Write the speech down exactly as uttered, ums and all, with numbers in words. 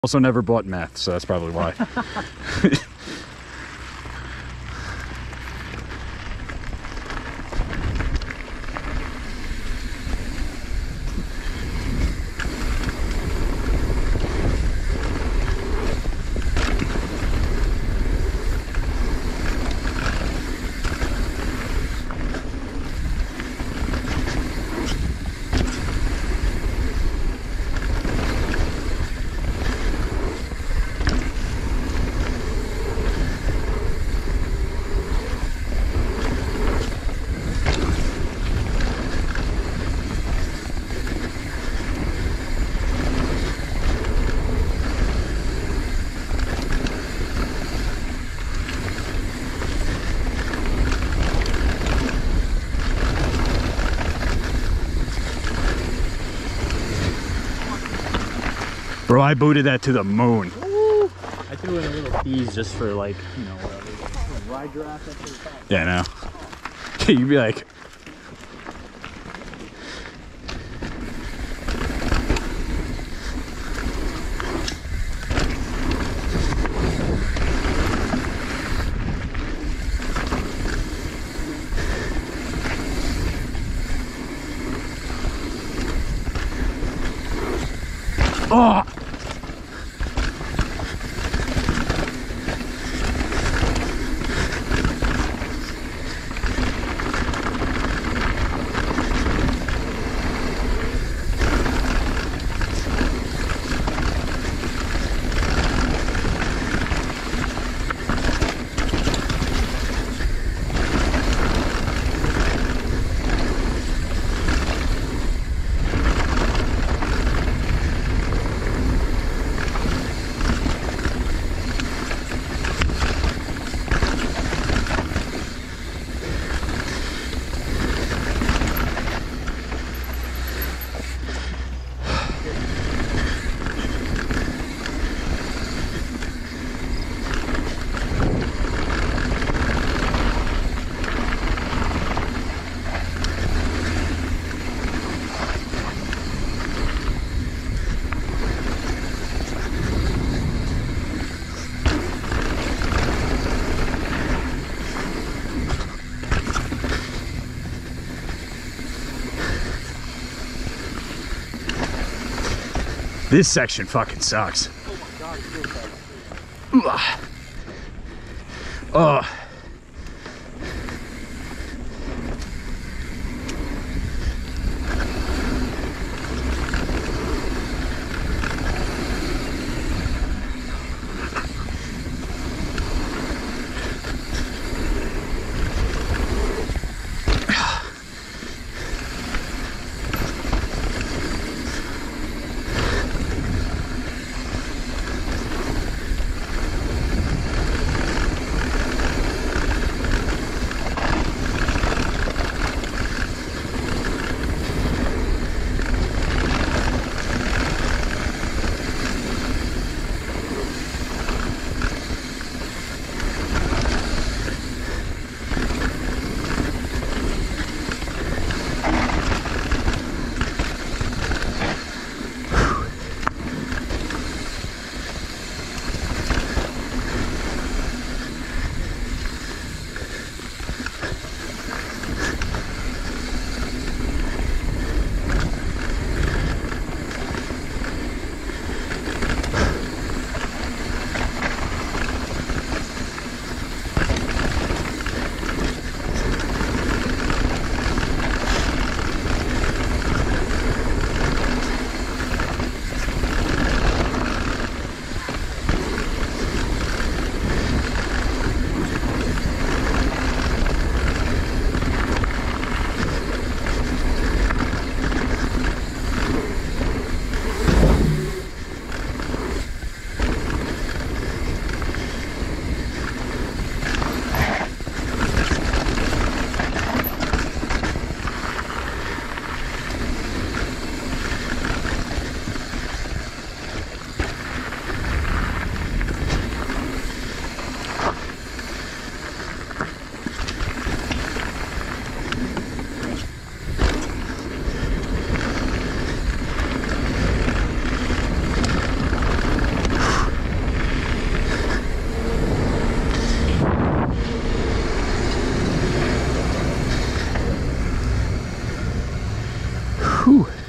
Also never bought meth, so that's probably why. Bro, I booted that to the moon. Woo! I threw in a little tease just for, like, you know, whatever. Ride your ass up to the top. Yeah, I know. You'd be like, oh! This section fucking sucks. Oh my god, it's so fast. Oh. Whew.